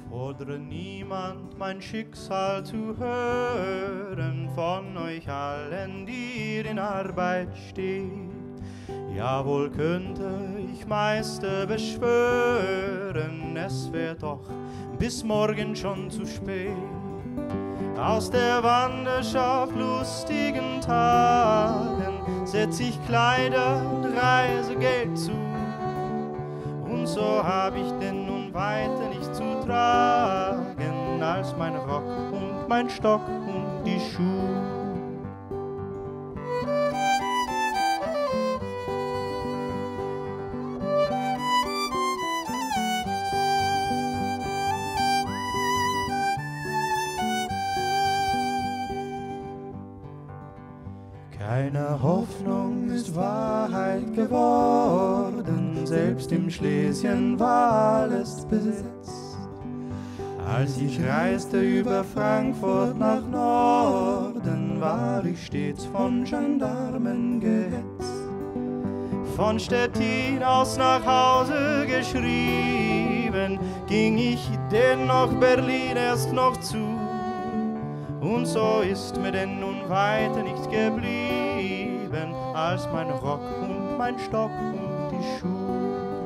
Fordere niemand mein Schicksal zu hören von euch allen, die in Arbeit steht. Jawohl könnte ich Meister beschwören, es wär doch bis morgen schon zu spät. Aus der Wanderschaft lustigen Tagen setz ich Kleider und Reisegeld zu. Und so hab ich denn nun weiter nicht zu tragen als mein Rock und mein Stock und die Schuhe. Keine Hoffnung ist Wahrheit geworden, selbst im Schlesien war alles besetzt. Als ich reiste über Frankfurt nach Norden, war ich stets von Gendarmen gehetzt. Von Stettin aus nach Hause geschrieben, ging ich dennoch Berlin erst noch zu. Und so ist mir denn nun weiter nicht geblieben als mein Rock und mein Stock und die Schuhe.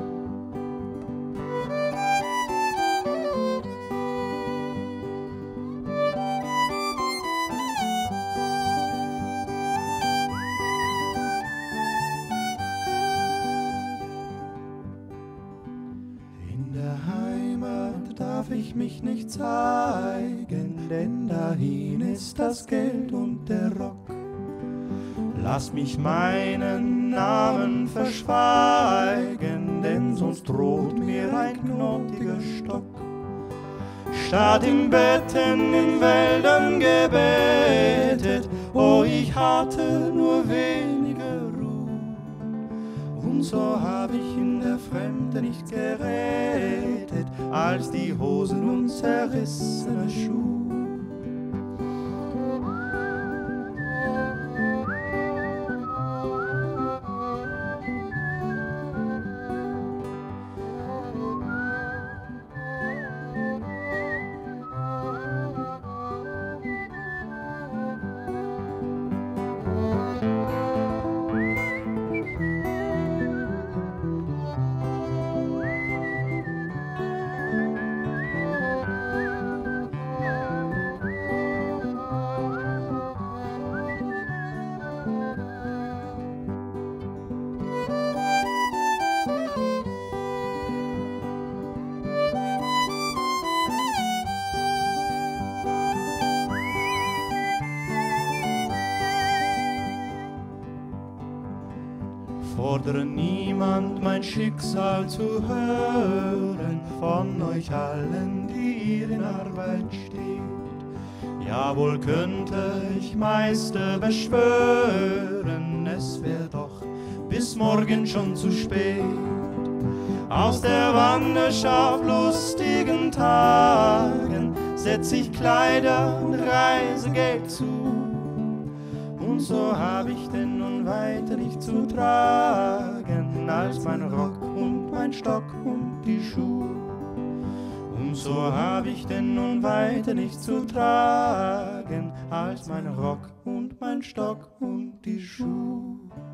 In der Heimat darf ich mich nicht zeigen, denn dahin ist das Geld und der Rock. Lass mich meinen Namen verschweigen, denn sonst droht mir ein knotiger Stock. Statt im Betten in Wäldern gebetet, oh, ich hatte nur wenige Ruhe. Und so hab ich in der Fremde nicht geredet, als die Hosen und zerrissene Schuhe. Fordere niemand mein Schicksal zu hören von euch allen, die ihr in Arbeit steht. Jawohl könnte ich Meister beschwören, es wär doch bis morgen schon zu spät. Aus der Wanderschaft lustigen Tagen setz ich Kleider und Reisegeld zu. Und so hab ich denn nun weiter nicht zu tragen als mein Rock und mein Stock und die Schuhe. Und so hab ich denn nun weiter nicht zu tragen als mein Rock und mein Stock und die Schuhe.